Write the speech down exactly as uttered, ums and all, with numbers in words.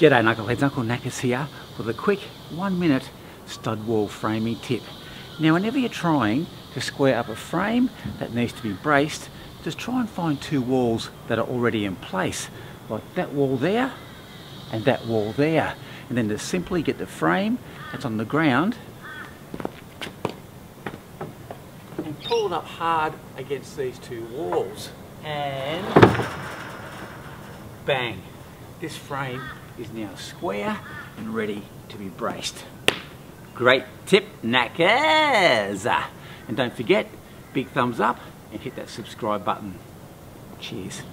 G'day Knuckleheads, Uncle Knackers here with a quick one minute stud wall framing tip. Now whenever you're trying to square up a frame that needs to be braced, just try and find two walls that are already in place, like that wall there and that wall there, and then just simply get the frame that's on the ground and pull it up hard against these two walls, and bang, this frame is now square and ready to be braced. Great tip, Knackers! And don't forget, big thumbs up and hit that subscribe button. Cheers.